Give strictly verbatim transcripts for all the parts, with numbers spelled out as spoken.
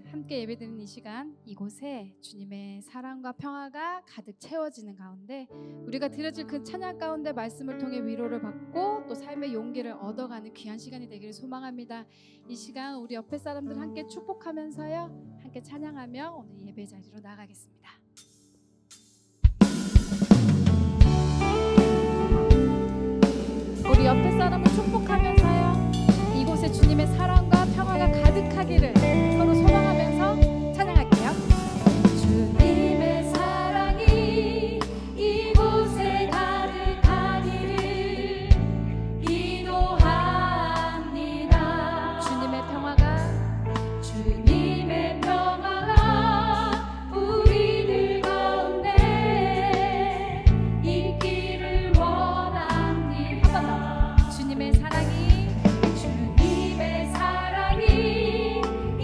함께 예배드리는 이 시간, 이곳에 주님의 사랑과 평화가 가득 채워지는 가운데 우리가 드려질 그 찬양 가운데 말씀을 통해 위로를 받고 또 삶의 용기를 얻어가는 귀한 시간이 되기를 소망합니다. 이 시간 우리 옆에 사람들 함께 축복하면서요, 함께 찬양하며 오늘 예배 자리로 나가겠습니다. 우리 옆에 사람을 축복하면서요, 이곳에 주님의 사랑과 평화가 가득하기를 서로 소망하면서 찬양할게요. 주님의 사랑이 이곳에 가득하기를 기도합니다. 주님의 평화가 주님의 평화가 우리들 가운데 있기를 원합니다. 주님의 사랑이 주님의 사랑이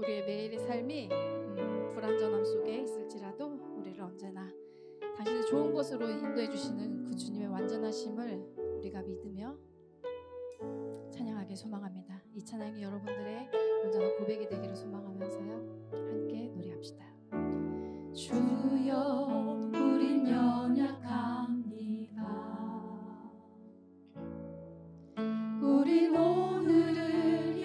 우리의 매일의 삶이 음, 불완전함 속에 있을지라도 우리를 언제나 당신의 좋은 곳으로 인도해 주시는 그 주님의 완전하심을 우리가 믿으며 찬양하게 소망합니다. 이 찬양이 여러분들의 온전한 고백이 되기를 소망하면서요, 함께 노래합시다. 주여 우린 연약합니다. 우린 오늘을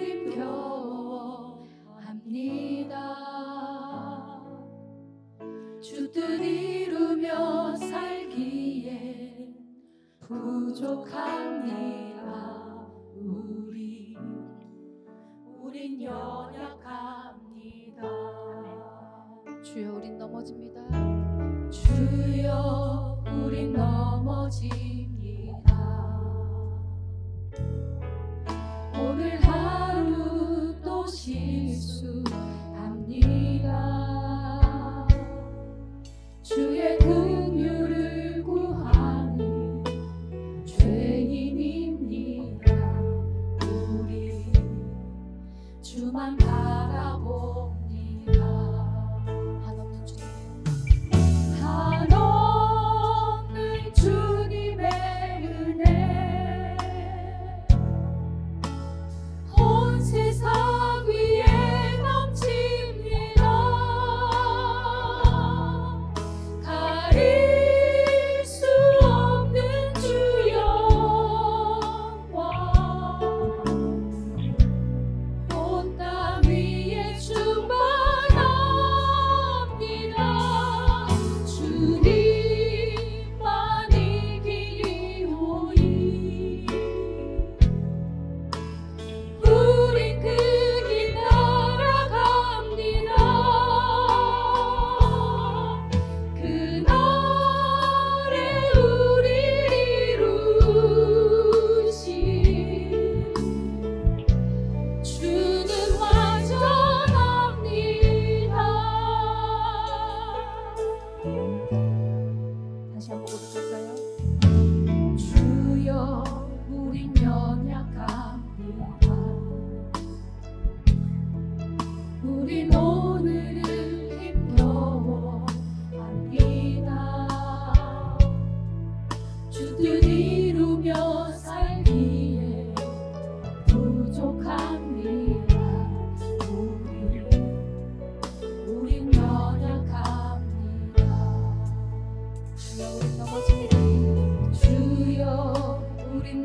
힘겨워합니다. 주 뜻 이루며 살기에 부족합니다. 우리 우린 연약합니다. 주여 우린 넘어집니다. 주여 우린 넘어집니다. 오늘 하루 또 실수합니다. 주의 긍휼을 구하는 죄인입니다. 우리 주만 바라봅니다. 한없는 주님, 한없는 주님의 은혜 온 세상 위에 넘칩니다. 가릴 수 없는 주 영광 온 땅 위에 충만합니다. 주님만 이기리오니 우린 그 길 따라갑니다. 그날에 우리 이루신 주는 완전합니다. 다시 한번 고백할까요? 주여 우린 연약합니다. 우린 오늘을 힘겨워합니다. 주 뜻 이루며 살기에 부족합니다. 우리 우린 연약합니다. 주여 우린 넘어집니다. 주여 우린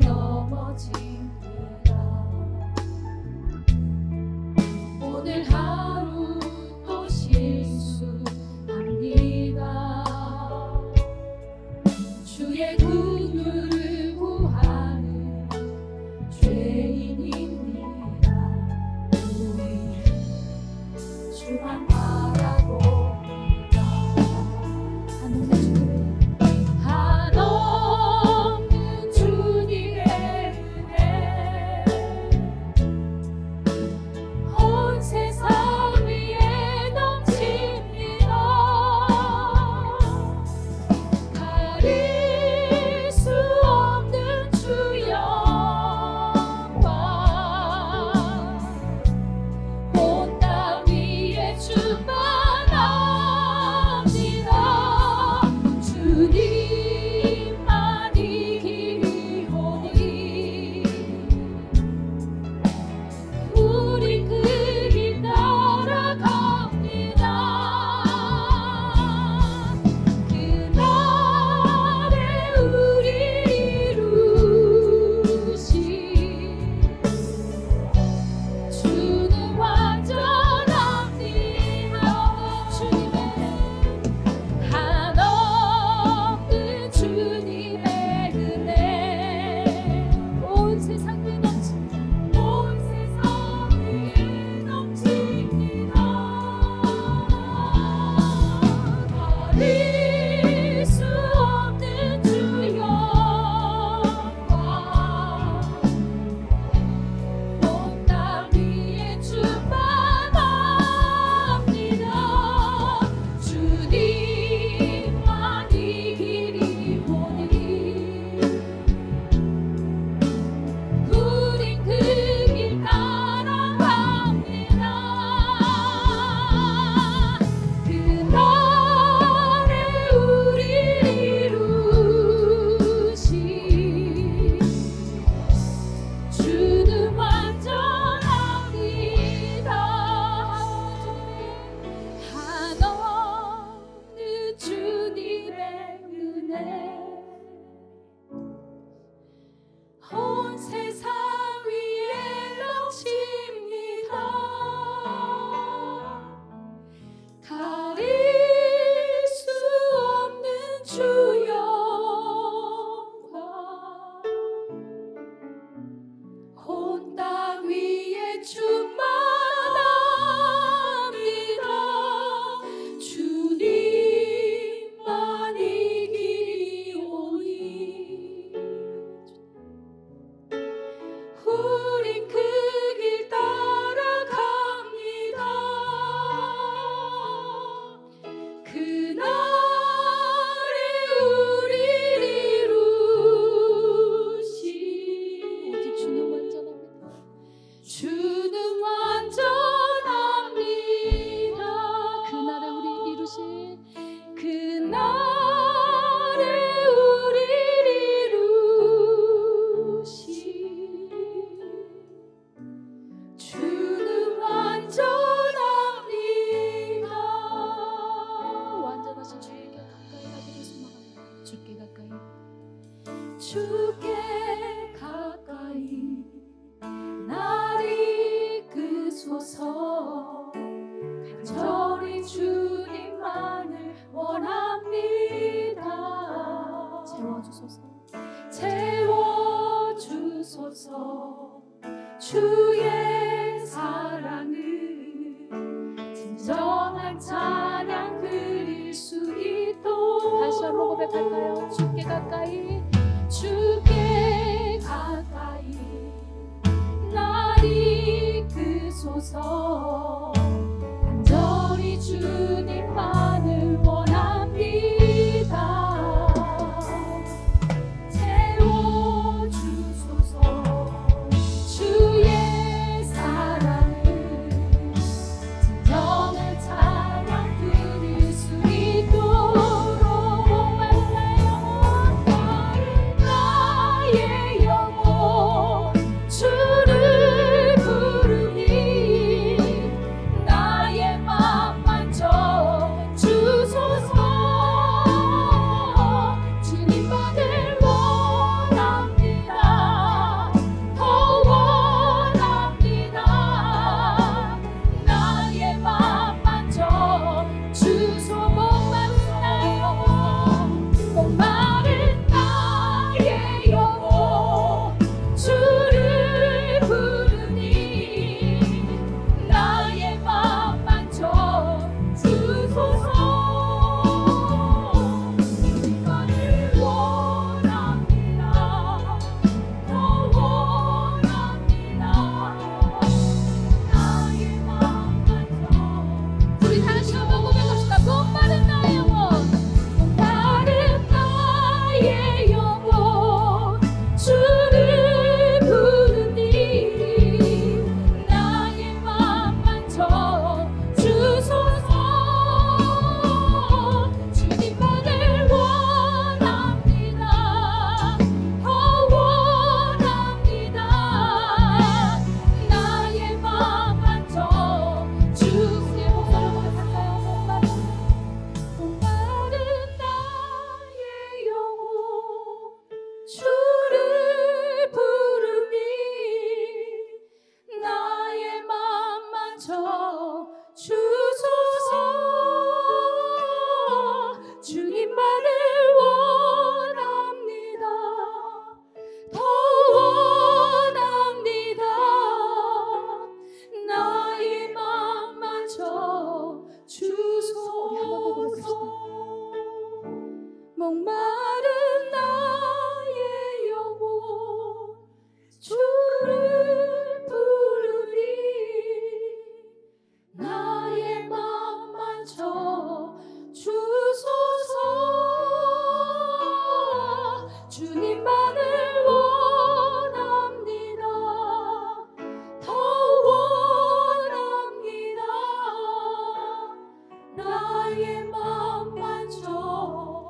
넘어집니다. 오늘 하루 주소서. 간절히 주님만을 원합니다. 채워주소서. 채워주소서. 주의 사랑을 진정한 찬양 드릴 수 있도록. 다시 한번 고백할까요? 주께 가까이, 주께 가까이 날 이끄소서. 간절히 주님만을 원합니다. 채워주소서. 주의 사랑을 진정한 찬양 드릴 수 있도록. 나의 영혼 주를 부르니 나의 맘 만져 주소서. 주님만을 원합니다. 더 원합니다. 나의 맘 만져 주소. 목마른 나의 영혼, 목마른 나의 영혼 주를 부르니 나의 맘 만져 주소서. 주님만을 원합니다. 더 원합니다. 나의 맘 만져. 우리 다시 한번 고백합시다. 목마른 나의 영혼, 목마른 나의 영혼 주를 부르니 나의 맘 만져 주소서. 주님만을 원합니다. 더 원합니다. 나의 맘 만져 주소서. 목마른 나의 영혼 주를 부르니 나의 맘 만져 주소서. 주님만을 원합니다. 더 원합니다. 나의 맘 만져 주소서. 우리 한번 더 고백합시다. 목마른 나의 영혼 주를 부르니 나의 맘 만져 주소서. 주님만을 원합니다. 더 원합니다. 나의 맘 만져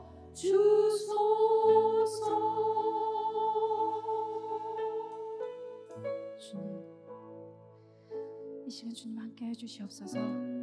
주소서. 주님, 이 시간 주님 함께 해주시옵소서.